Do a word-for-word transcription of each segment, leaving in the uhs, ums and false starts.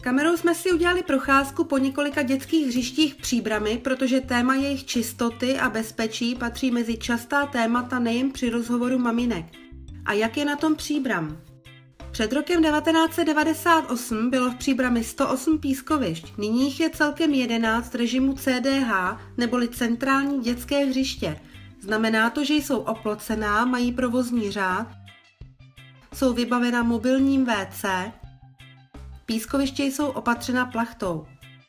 Kamerou jsme si udělali procházku po několika dětských hřištích Příbrami, protože téma jejich čistoty a bezpečí patří mezi častá témata nejen při rozhovoru maminek. A jak je na tom Příbram? Před rokem devatenáct set devadesát osm bylo v Příbrami sto osm pískovišť, nyní jich je celkem jedenáct režimu C D H, neboli centrální dětské hřiště. Znamená to, že jsou oplocená, mají provozní řád, jsou vybavena mobilním W C, pískoviště jsou opatřena plachtou.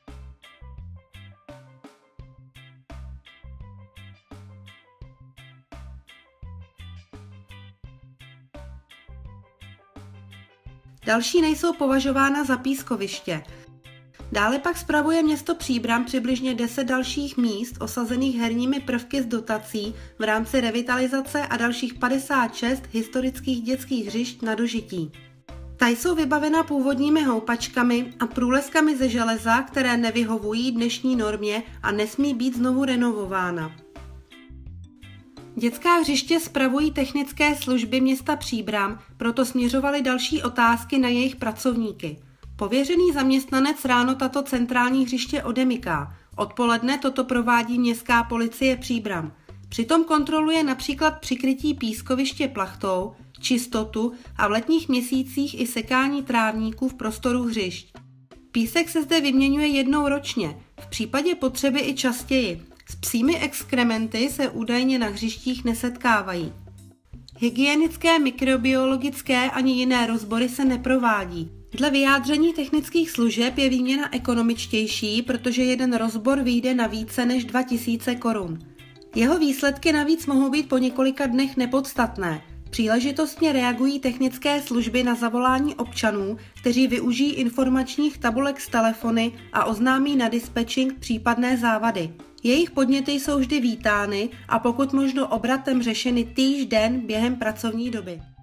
Další nejsou považována za pískoviště. Dále pak spravuje město Příbram přibližně deset dalších míst osazených herními prvky z dotací v rámci revitalizace a dalších padesát šest historických dětských hřišť na dožití. Ta jsou vybavena původními houpačkami a průleskami ze železa, které nevyhovují dnešní normě a nesmí být znovu renovována. Dětská hřiště spravují technické služby města Příbram, proto směřovaly další otázky na jejich pracovníky. Pověřený zaměstnanec ráno tato centrální hřiště odemyká, odpoledne toto provádí městská policie Příbram. Přitom kontroluje například přikrytí pískoviště plachtou, čistotu a v letních měsících i sekání trávníků v prostoru hřišť. Písek se zde vyměňuje jednou ročně, v případě potřeby i častěji. S psími exkrementy se údajně na hřištích nesetkávají. Hygienické, mikrobiologické ani jiné rozbory se neprovádí. Dle vyjádření technických služeb je výměna ekonomičtější, protože jeden rozbor vyjde na více než dva tisíce korun. Jeho výsledky navíc mohou být po několika dnech nepodstatné. Příležitostně reagují technické služby na zavolání občanů, kteří využijí informačních tabulek z telefony a oznámí na dispečing případné závady. Jejich podněty jsou vždy vítány a pokud možno obratem řešeny týž den během pracovní doby.